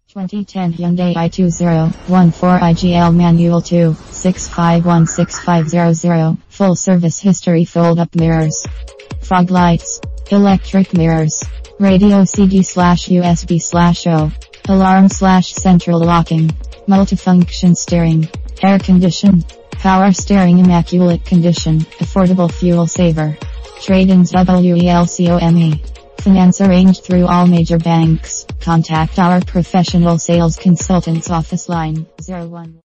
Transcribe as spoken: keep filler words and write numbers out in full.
twenty ten Hyundai i twenty one four I G L manual two six five one six five zero zero. Full service history, fold up mirrors, fog lights, electric mirrors, radio C D slash U S B slash O, alarm slash central locking, multifunction steering, air condition, power steering, immaculate condition, affordable fuel saver. Trade-ins welcome. Finance arranged through all major banks. Contact our professional sales consultants office line zero one